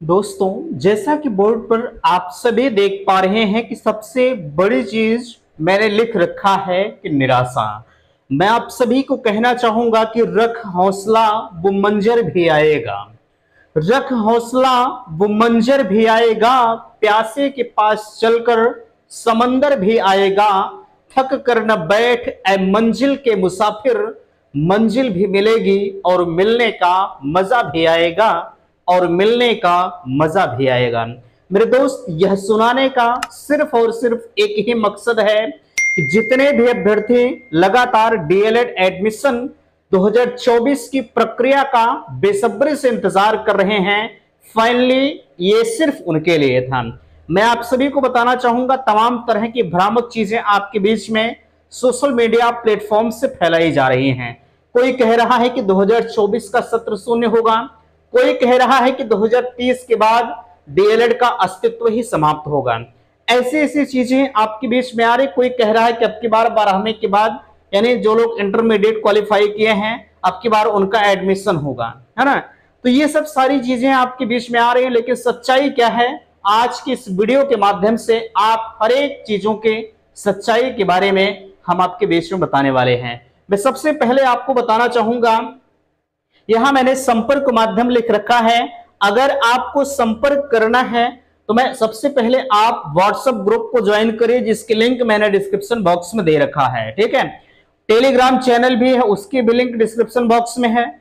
दोस्तों, जैसा कि बोर्ड पर आप सभी देख पा रहे हैं कि सबसे बड़ी चीज मैंने लिख रखा है कि निराशा। मैं आप सभी को कहना चाहूंगा कि रख हौसला, वो मंजर भी आएगा। रख हौसला, वो मंजर भी आएगा। प्यासे के पास चलकर समंदर भी आएगा। थक कर न बैठ ए मंजिल के मुसाफिर, मंजिल भी मिलेगी और मिलने का मजा भी आएगा। और मिलने का मजा भी आएगा। मेरे दोस्त, यह सुनाने का सिर्फ और सिर्फ एक ही मकसद है कि जितने भी अभ्यर्थी लगातार डीएलएड एडमिशन 2024 की प्रक्रिया का बेसब्री से इंतजार कर रहे हैं, फाइनली ये सिर्फ उनके लिए था। मैं आप सभी को बताना चाहूंगा, तमाम तरह की भ्रामक चीजें आपके बीच में सोशल मीडिया प्लेटफॉर्म से फैलाई जा रही हैं। कोई कह रहा है कि 2024 का सत्र शून्य होगा, कोई कह रहा है कि 2030 के बाद डीएलएड का अस्तित्व ही समाप्त होगा। ऐसी ऐसी चीजें आपके बीच में आ रही। कोई कह रहा है कि अब की बार 12वीं के बाद, यानी जो लोग इंटरमीडिएट क्वालिफाई किए हैं, अब की बार उनका एडमिशन होगा, है ना। तो ये सब सारी चीजें आपके बीच में आ रही हैं, लेकिन सच्चाई क्या है, आज की इस वीडियो के माध्यम से आप हर एक चीजों के सच्चाई के बारे में हम आपके बीच में बताने वाले हैं। मैं सबसे पहले आपको बताना चाहूंगा, यहां मैंने संपर्क माध्यम लिख रखा है। अगर आपको संपर्क करना है तो मैं सबसे पहले आप व्हाट्सएप ग्रुप को ज्वाइन करिए, जिसकी लिंक मैंने डिस्क्रिप्शन बॉक्स में दे रखा है, ठीक है। टेलीग्राम चैनल भी है, उसकी भी लिंक डिस्क्रिप्शन बॉक्स में है।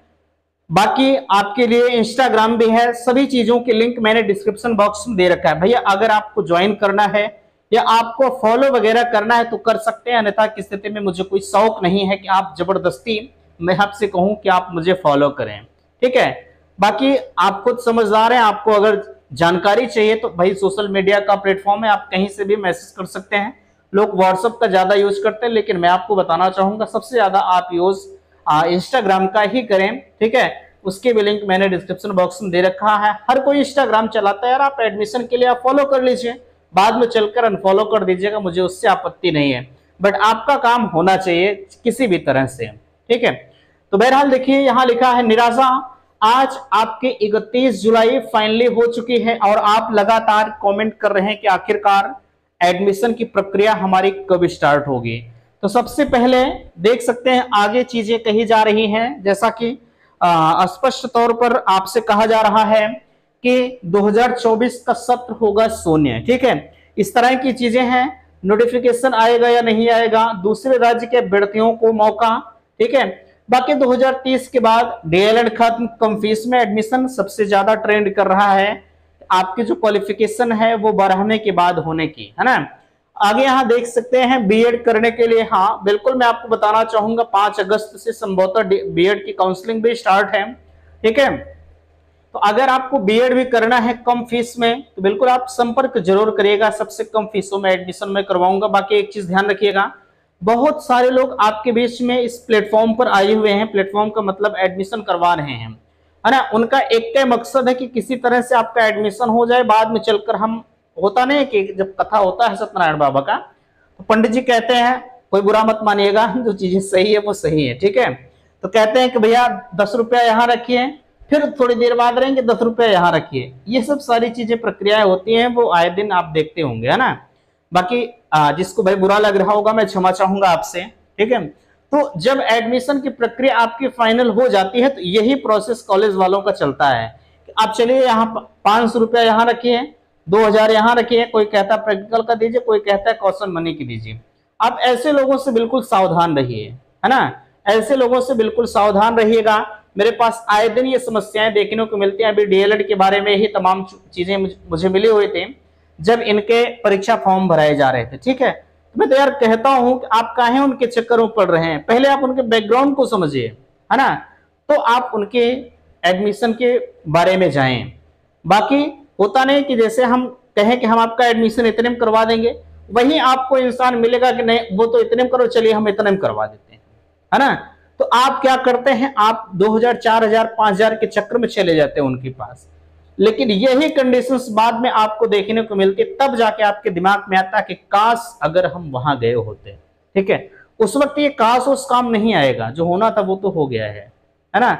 बाकी आपके लिए इंस्टाग्राम भी है, सभी चीजों की लिंक मैंने डिस्क्रिप्शन बॉक्स में दे रखा है। भैया, अगर आपको ज्वाइन करना है या आपको फॉलो वगैरह करना है तो कर सकते हैं, अन्यथा की स्थिति में मुझे कोई शौक नहीं है कि आप जबरदस्ती मैं आपसे कहूं कि आप मुझे फॉलो करें, ठीक है। बाकी आप खुद समझदार हैं, आपको अगर जानकारी चाहिए तो भाई सोशल मीडिया का प्लेटफॉर्म है, आप कहीं से भी मैसेज कर सकते हैं। लोग व्हाट्सएप का ज्यादा यूज करते हैं, लेकिन मैं आपको बताना चाहूंगा सबसे ज्यादा आप यूज इंस्टाग्राम का ही करें, ठीक है। उसके भी लिंक मैंने डिस्क्रिप्शन बॉक्स में दे रखा है। हर कोई इंस्टाग्राम चलाता है यार, आप एडमिशन के लिए आप फॉलो कर लीजिए, बाद में चलकर अनफॉलो कर दीजिएगा, मुझे उससे आपत्ति नहीं है, बट आपका काम होना चाहिए किसी भी तरह से, ठीक है। तो बहरहाल देखिए, यहां लिखा है निराशा। आज आपके 31 जुलाई फाइनली हो चुकी है और आप लगातार कमेंट कर रहे हैं कि आखिरकार एडमिशन की प्रक्रिया हमारी कब स्टार्ट होगी। तो सबसे पहले देख सकते हैं आगे चीजें कही जा रही हैं, जैसा कि स्पष्ट तौर पर आपसे कहा जा रहा है कि 2024 का सत्र होगा शून्य, ठीक है। इस तरह की चीजें हैं। नोटिफिकेशन आएगा या नहीं आएगा, दूसरे राज्य के अभ्यर्थियों को मौका, ठीक है। बाकी 2030 के बाद डीएलएड खत्म, कम फीस में एडमिशन सबसे ज्यादा ट्रेंड कर रहा है। आपकी जो क्वालिफिकेशन है वो 12वीं के बाद होने की, है ना। आगे यहाँ देख सकते हैं बीएड करने के लिए, हाँ बिल्कुल मैं आपको बताना चाहूंगा 5 अगस्त से संभवतः बीएड की काउंसलिंग भी स्टार्ट है, ठीक है। तो अगर आपको बीएड भी करना है कम फीस में तो बिल्कुल आप संपर्क जरूर करिएगा, सबसे कम फीसों में एडमिशन में करवाऊंगा। बाकी एक चीज ध्यान रखिएगा, बहुत सारे लोग आपके बीच में इस प्लेटफॉर्म पर आए हुए हैं, प्लेटफॉर्म का मतलब एडमिशन करवा रहे हैं, है ना। उनका एक का मकसद है कि किसी तरह से आपका एडमिशन हो जाए, बाद में चलकर हम, होता नहीं कि जब कथा होता है सत्यनारायण बाबा का तो पंडित जी कहते हैं, कोई बुरा मत मानिएगा, जो चीजें सही है वो सही है, ठीक है। तो कहते हैं कि भैया 10 रुपया यहाँ रखिए, फिर थोड़ी देर बाद रहेंगे 10 रुपया यहाँ रखिए। ये सब सारी चीजें प्रक्रियाएं होती हैं, वो आए दिन आप देखते होंगे, है ना। बाकी जिसको भाई बुरा लग रहा होगा मैं क्षमा चाहूंगा आपसे, ठीक है। तो जब एडमिशन की प्रक्रिया आपकी फाइनल हो जाती है तो यही प्रोसेस कॉलेज वालों का चलता है कि आप चलिए यहाँ 500 रुपया यहाँ रखिए, 2000 यहाँ रखिए, कोई कहता है प्रैक्टिकल का दीजिए, कोई कहता है कॉशन मनी की दीजिए। आप ऐसे लोगों से बिल्कुल सावधान रहिए, है ना। ऐसे लोगों से बिल्कुल सावधान रहिएगा। मेरे पास आए दिन ये समस्याएं देखने को मिलती हैं। अभी डीएलएड के बारे में ही तमाम चीजें मुझे मिली हुई थी जब इनके परीक्षा फॉर्म भराए जा रहे थे, ठीक है। तो मैं तो यार कहता हूं कि आप काहे उनके चक्करों में पड़ रहे हैं, पहले आप उनके बैकग्राउंड को समझिए, है ना, तो आप उनके एडमिशन के बारे में जाएं। बाकी होता नहीं कि जैसे हम कहें कि हम आपका एडमिशन इतने में करवा देंगे, वही आपको इंसान मिलेगा कि नहीं वो तो इतने में करो, चलिए हम इतने में करवा देते हैं, है ना। तो आप क्या करते हैं, आप 2000, 4000, 5000 के चक्कर में चले जाते हैं उनके पास। लेकिन यही कंडीशंस बाद में आपको देखने को मिलती, तब जाके आपके दिमाग में आता है कि काश अगर हम वहां गए होते, ठीक है। उस वक्त ये काश उस काम नहीं आएगा, जो होना था वो तो हो गया है ना।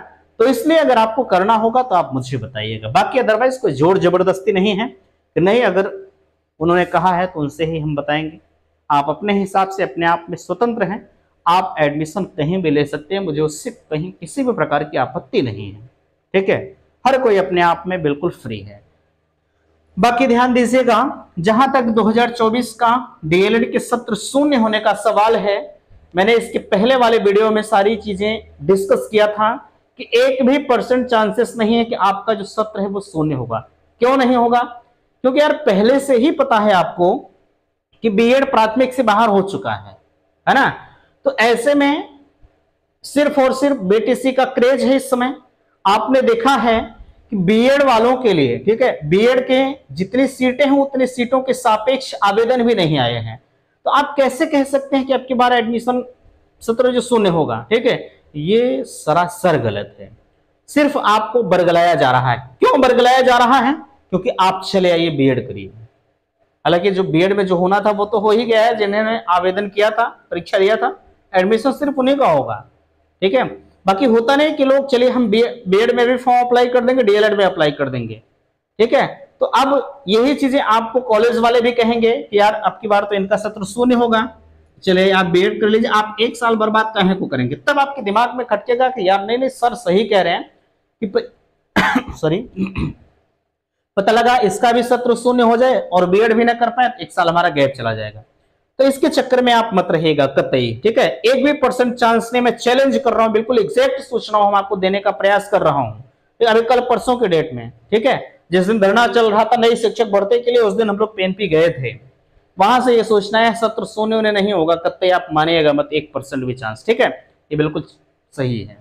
तो इसलिए अगर आपको करना होगा तो आप मुझे बताइएगा। बाकी अदरवाइज कोई जोर जबरदस्ती नहीं है कि नहीं, अगर उन्होंने कहा है तो उनसे ही हम बताएंगे। आप अपने हिसाब से अपने आप में स्वतंत्र हैं, आप एडमिशन कहीं भी ले सकते हैं, मुझे उससे कहीं किसी भी प्रकार की आपत्ति नहीं है। ठीक है, हर कोई अपने आप में बिल्कुल फ्री है। बाकी ध्यान दीजिएगा, जहां तक 2024 का डीएलएड के सत्र शून्य होने का सवाल है, मैंने इसके पहले वाले वीडियो में सारी चीजें डिस्कस किया था कि 1% चांसेस नहीं है कि आपका जो सत्र है वो शून्य होगा। क्यों नहीं होगा? क्योंकि यार पहले से ही पता है आपको कि बीएड प्राथमिक से बाहर हो चुका है ना। तो ऐसे में सिर्फ और सिर्फ बीटीसी का क्रेज है इस समय। आपने देखा है कि बीएड वालों के लिए, ठीक है, बीएड के जितनी सीटें हैं उतनी सीटों के सापेक्ष आवेदन भी नहीं आए हैं। तो आप कैसे कह सकते हैं कि अब की बार एडमिशन सत्र जो शून्य होगा? ठीक है, ये सरासर गलत है। सिर्फ आपको बरगलाया जा रहा है। क्यों बरगलाया जा रहा है? क्योंकि आप चले आइए बीएड करिए। हालांकि जो बीएड में जो होना था वो तो हो ही गया है, जिन्होंने आवेदन किया था, परीक्षा दिया था, एडमिशन सिर्फ उन्हीं का होगा। ठीक है, बाकी होता नहीं कि लोग चलिए हम बीएड में भी फॉर्म अप्लाई कर देंगे, डीएलएड में अप्लाई कर देंगे। ठीक है, तो अब यही चीजें आपको कॉलेज वाले भी कहेंगे कि यार अब की बार तो इनका सत्र शून्य होगा, चले आप बीएड कर लीजिए। आप एक साल बर्बाद काहे को करेंगे? तब आपके दिमाग में खटकेगा कि यार नहीं नहीं सर सही कह रहे हैं कि सॉरी पता लगा इसका भी सत्र शून्य हो जाए और बीएड भी ना कर पाए, एक साल हमारा गैप चला जाएगा। तो इसके चक्कर में आप मत रहिएगा कतई। ठीक है, 1% चांस नहीं, मैं चैलेंज कर रहा हूं, बिल्कुल एग्जैक्ट सूचना हम आपको देने का प्रयास कर रहा हूं। अभी कल परसों के डेट में, ठीक है, जिस दिन धरना चल रहा था नई शिक्षक भर्ती के लिए, उस दिन हम लोग पीएनपी गए थे। वहां से ये सोचना है सत्र शून्य उन्हें नहीं होगा, कतई आप मानिएगा मत, 1% भी चांस। ठीक है, ये बिल्कुल सही है।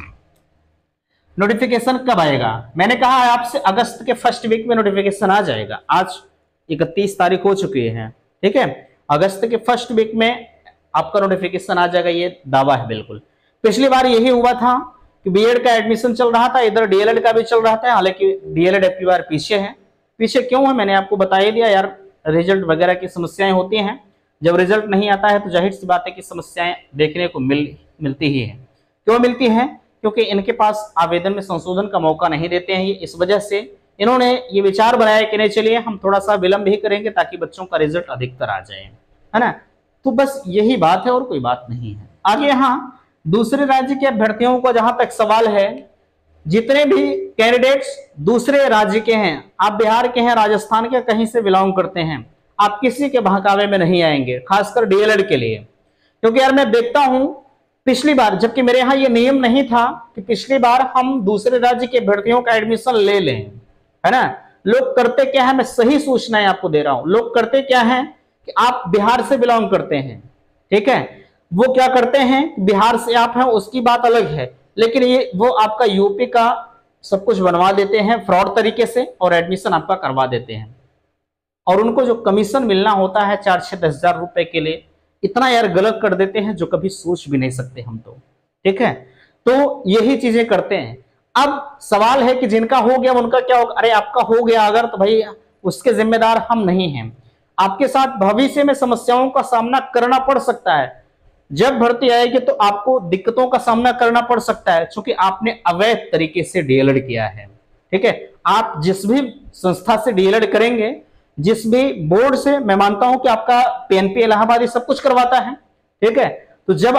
नोटिफिकेशन कब आएगा? मैंने कहा है आपसे अगस्त के फर्स्ट वीक में नोटिफिकेशन आ जाएगा। आज 31 तारीख हो चुकी है। ठीक है, अगस्त के फर्स्ट वीक में आपका नोटिफिकेशन आ जाएगा, ये दावा है बिल्कुल। पिछली बार यही हुआ था कि बीएड का एडमिशन चल रहा था, इधर डीएलएड का भी चल रहा था। हालांकि डीएलएड अब की बार पीछे है। पीछे क्यों है मैंने आपको बता ही दिया यार, रिजल्ट वगैरह की समस्याएं होती हैं। जब रिजल्ट नहीं आता है तो जाहिर सी बात है कि समस्याएं देखने को मिलती ही है। क्यों मिलती है? क्योंकि इनके पास आवेदन में संशोधन का मौका नहीं देते हैं। इस वजह से इन्होंने ये विचार बनाया कि नहीं चलिए हम थोड़ा सा विलंब ही करेंगे ताकि बच्चों का रिजल्ट अधिकतर आ जाए, है ना। तो बस यही बात है और कोई बात नहीं है। आगे यहाँ दूसरे राज्य के अभ्यर्थियों को जहां तक सवाल है, जितने भी कैंडिडेट्स दूसरे राज्य के हैं, आप बिहार के हैं, राजस्थान के, कहीं से बिलोंग करते हैं, आप किसी के बहकावे में नहीं आएंगे, खासकर डीएलएड के लिए। क्योंकि यार मैं देखता हूं पिछली बार, जबकि मेरे यहाँ ये नियम नहीं था कि पिछली बार हम दूसरे राज्य के अभ्यर्थियों का एडमिशन ले लें, है ना। लोग करते क्या है, मैं सही सूचनाएं आपको दे रहा हूं, लोग करते क्या है कि आप बिहार से बिलोंग करते हैं, ठीक है, वो क्या करते हैं, बिहार से आप हैं उसकी बात अलग है, लेकिन ये वो आपका यूपी का सब कुछ बनवा देते हैं फ्रॉड तरीके से और एडमिशन आपका करवा देते हैं। और उनको जो कमीशन मिलना होता है 4-6-10 हजार रुपए के लिए, इतना यार गलत कर देते हैं जो कभी सोच भी नहीं सकते हम तो। ठीक है, तो यही चीजें करते हैं। अब सवाल है कि जिनका हो गया उनका क्या होगा? अरे आपका हो गया अगर, तो भाई उसके जिम्मेदार हम नहीं हैं। आपके साथ भविष्य में समस्याओं का सामना करना पड़ सकता है। जब भर्ती आएगी तो आपको दिक्कतों का सामना करना पड़ सकता है, क्योंकि आपने अवैध तरीके से डीएलएड किया है। ठीक है, आप जिस भी संस्था से डीएलएड करेंगे, जिस भी बोर्ड से, मैं मानता हूं कि आपका पीएनपी इलाहाबाद ये सब कुछ करवाता है। ठीक है, तो जब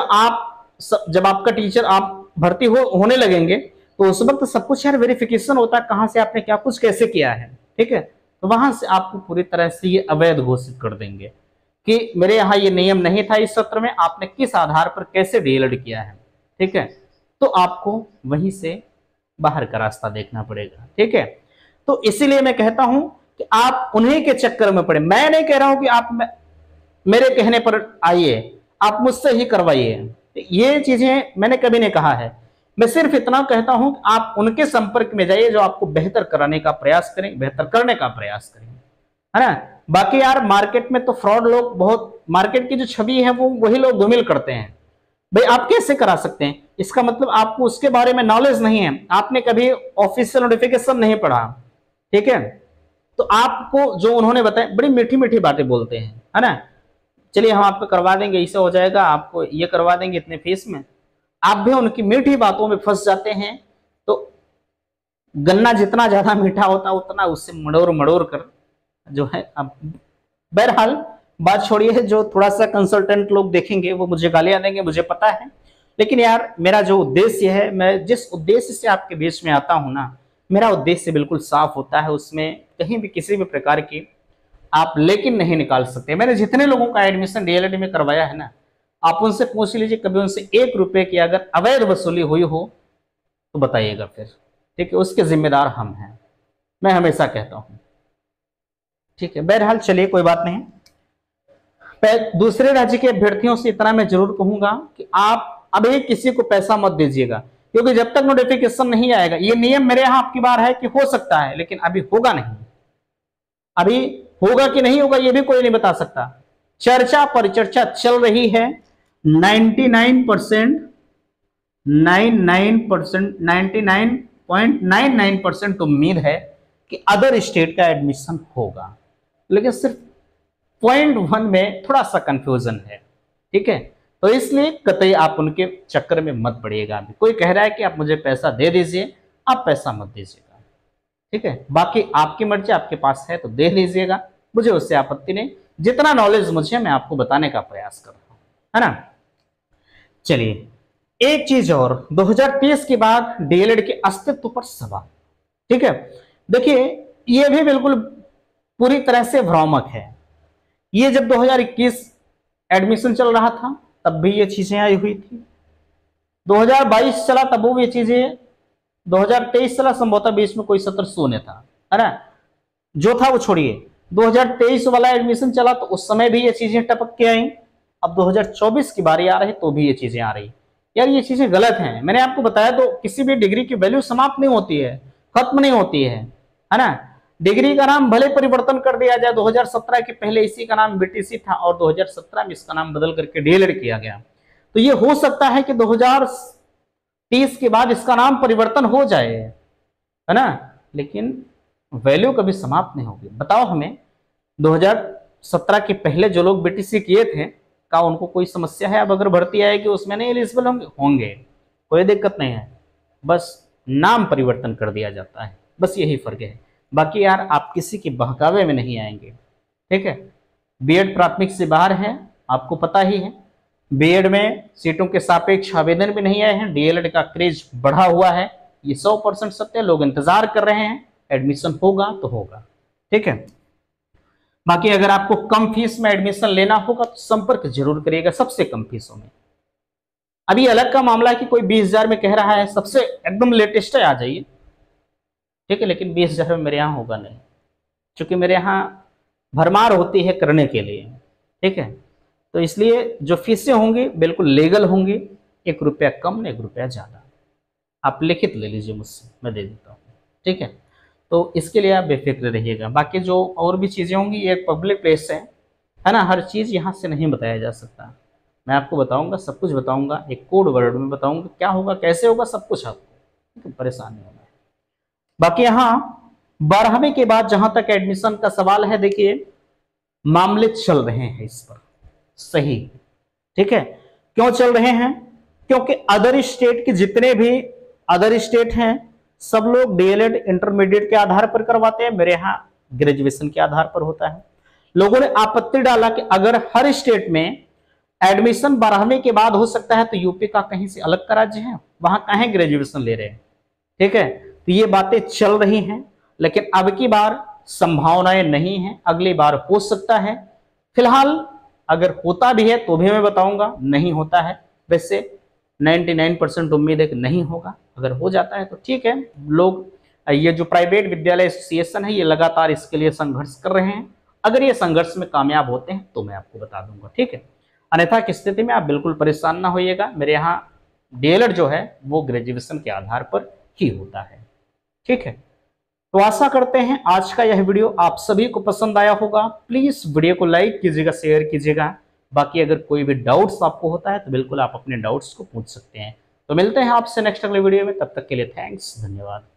आपका टीचर आप भर्ती होने लगेंगे तो उस वक्त सब कुछ यार वेरिफिकेशन होता है, कहां से आपने क्या कुछ कैसे किया है। ठीक है, तो वहां से आपको पूरी तरह से ये अवैध घोषित कर देंगे कि मेरे यहाँ ये नियम नहीं था, इस सत्र में आपने किस आधार पर कैसे डीएलएड किया है। ठीक है, तो आपको वहीं से बाहर का रास्ता देखना पड़ेगा। ठीक है, तो इसीलिए मैं कहता हूं कि आप उन्हीं के चक्कर में पड़े। मैं नहीं कह रहा हूं कि आप मेरे कहने पर आइए, आप मुझसे ही करवाइए, ये चीजें मैंने कभी नहीं कहा है। मैं सिर्फ इतना कहता हूं कि आप उनके संपर्क में जाइए जो आपको बेहतर कराने का प्रयास करें, बेहतर करने का प्रयास करें, है ना। बाकी यार मार्केट में तो फ्रॉड लोग बहुत, मार्केट की जो छवि है वो वही लोग धूमिल करते हैं। भाई आप कैसे करा सकते हैं? इसका मतलब आपको उसके बारे में नॉलेज नहीं है, आपने कभी ऑफिशियल नोटिफिकेशन नहीं पढ़ा। ठीक है, तो आपको जो उन्होंने बताया, बड़ी मीठी मीठी बातें बोलते हैं, है ना। चलिए हम आपको करवा देंगे, इससे हो जाएगा, आपको ये करवा देंगे इतने फीस में। आप भी उनकी मीठी बातों में फंस जाते हैं, तो गन्ना जितना ज्यादा मीठा होता है उतना उससे मड़ोर मड़ोर कर जो है। अब बहरहाल बात छोड़िए, जो थोड़ा सा कंसल्टेंट लोग देखेंगे वो मुझे गालियां देंगे, मुझे पता है। लेकिन यार मेरा जो उद्देश्य है, मैं जिस उद्देश्य से आपके बीच में आता हूं ना, मेरा उद्देश्य बिल्कुल साफ होता है। उसमें कहीं भी किसी भी प्रकार की आप लेकिन नहीं निकाल सकते। मैंने जितने लोगों का एडमिशन डीएलएड में करवाया है ना, आप उनसे पूछ लीजिए, कभी उनसे 1 रुपए की अगर अवैध वसूली हुई हो तो बताइएगा फिर, ठीक है। उसके जिम्मेदार हम हैं, मैं हमेशा कहता हूं, ठीक है। बहरहाल चलिए, कोई बात नहीं। दूसरे राज्य के अभ्यर्थियों से इतना मैं जरूर कहूंगा कि आप अभी किसी को पैसा मत दीजिएगा, क्योंकि जब तक नोटिफिकेशन नहीं आएगा, ये नियम मेरे यहां आपकी बार है कि हो सकता है, लेकिन अभी होगा नहीं। अभी होगा कि नहीं होगा ये भी कोई नहीं बता सकता। चर्चा परिचर्चा चल रही है। 99% 99.99% उम्मीद है कि अदर स्टेट का एडमिशन होगा, लेकिन सिर्फ 0.1 में थोड़ा सा कंफ्यूजन है, ठीक है। तो इसलिए कतई आप उनके चक्कर में मत पड़िएगा। अभी कोई कह रहा है कि आप मुझे पैसा दे दीजिए, आप पैसा मत दीजिएगा, ठीक है। बाकी आपकी मर्जी, आपके पास है तो दे लीजिएगा, मुझे उससे आपत्ति नहीं। जितना नॉलेज मुझे, मैं आपको बताने का प्रयास कर रहा हूं, है ना। चलिए, एक चीज और, 2030 के बाद डीएलएड के अस्तित्व पर सवाल, ठीक है। देखिए, यह भी बिल्कुल पूरी तरह से भ्रामक है। ये जब 2021 एडमिशन चल रहा था तब भी ये चीजें आई हुई थी, 2022 चला तब वो ये चीजें, 2023 चला संभवतः बीच में कोई सत्र शून्य था, है ना, जो था वो छोड़िए। 2023 वाला एडमिशन चला तो उस समय भी ये चीजें टपक के आई। अब 2024 की बारी आ रही तो भी ये चीजें आ रही। यार ये चीजें गलत हैं। मैंने आपको बताया तो, किसी भी डिग्री की वैल्यू समाप्त नहीं होती है, खत्म नहीं होती है ना। डिग्री का नाम भले परिवर्तन कर दिया जाए, 2017 के पहले इसी का नाम बीटीसी था और 2017 में इसका नाम बदल करके डीएलएड किया गया। तो ये हो सकता है कि 2030 के बाद इसका नाम परिवर्तन हो जाए, है ना, लेकिन वैल्यू कभी समाप्त नहीं होगी। बताओ हमें, 2017 के पहले जो लोग बीटीसी किए थे, का उनको कोई समस्या है? अब अगर भर्ती आएगी उसमें नहीं एलिजिबल होंगे, कोई दिक्कत नहीं है, बस नाम परिवर्तन कर दिया जाता है, बस यही फर्क है। बाकी यार आप किसी के बहकावे में नहीं आएंगे, ठीक है। बीएड प्राथमिक से बाहर है, आपको पता ही है। बीएड में सीटों के सापेक्ष आवेदन भी नहीं आए हैं। डीएलएड का क्रेज बढ़ा हुआ है, ये 100% सत्य है। लोग इंतजार कर रहे हैं, एडमिशन होगा तो होगा, ठीक है। बाकी अगर आपको कम फीस में एडमिशन लेना होगा तो संपर्क जरूर करिएगा सबसे कम फीसों में। अभी अलग का मामला है कि कोई 20,000 में कह रहा है, सबसे एकदम लेटेस्ट है, आ जाइए, ठीक है। लेकिन 20,000 में मेरे यहाँ होगा नहीं, क्योंकि मेरे यहाँ भरमार होती है करने के लिए, ठीक है। तो इसलिए जो फीसें होंगी बिल्कुल लीगल होंगी, 1 रुपया कम न 1 रुपया ज्यादा। आप लिखित ले लीजिए मुझसे, मैं दे देता हूँ, ठीक है। तो इसके लिए आप बेफिक्र रहिएगा। बाकी जो और भी चीज़ें होंगी, ये पब्लिक प्लेस है ना, हर चीज़ यहाँ से नहीं बताया जा सकता। मैं आपको बताऊंगा, सब कुछ बताऊंगा, एक कोड वर्ड में बताऊंगा क्या होगा कैसे होगा, सब कुछ आपको, ठीक है, परेशान नहीं होना है। बाकी यहाँ 12वीं के बाद जहां तक एडमिशन का सवाल है, देखिए मामले चल रहे हैं इस पर, सही, ठीक है। क्यों चल रहे हैं? क्योंकि अदर स्टेट के जितने भी अदर स्टेट हैं, सब लोग डीएलएड इंटरमीडिएट के आधार पर करवाते हैं, मेरे यहाँ ग्रेजुएशन के आधार पर होता है। लोगों ने आपत्ति डाला कि अगर हर स्टेट में एडमिशन 12वीं के बाद हो सकता है तो यूपी का कहीं से अलग का राज्य है, वहां कहीं ग्रेजुएशन ले रहे हैं, ठीक है। तो ये बातें चल रही हैं, लेकिन अब की बार संभावनाएं नहीं है, अगली बार हो सकता है। फिलहाल अगर होता भी है तो भी मैं बताऊंगा, नहीं होता है वैसे 99% उम्मीद है कि नहीं होगा। अगर हो जाता है तो ठीक है। लोग, ये जो प्राइवेट विद्यालय एसोसिएशन है, ये लगातार इसके लिए संघर्ष कर रहे हैं। अगर ये संघर्ष में कामयाब होते हैं तो मैं आपको बता दूंगा, ठीक है। अन्यथा की स्थिति में आप बिल्कुल परेशान ना होइएगा। मेरे यहाँ डीएलएड जो है वो ग्रेजुएशन के आधार पर ही होता है, ठीक है। तो आशा करते हैं आज का यह वीडियो आप सभी को पसंद आया होगा। प्लीज वीडियो को लाइक कीजिएगा, शेयर कीजिएगा। बाकी अगर कोई भी डाउट्स आपको होता है तो बिल्कुल आप अपने डाउट्स को पूछ सकते हैं। तो मिलते हैं आपसे नेक्स्ट अगले वीडियो में, तब तक के लिए थैंक्स, धन्यवाद।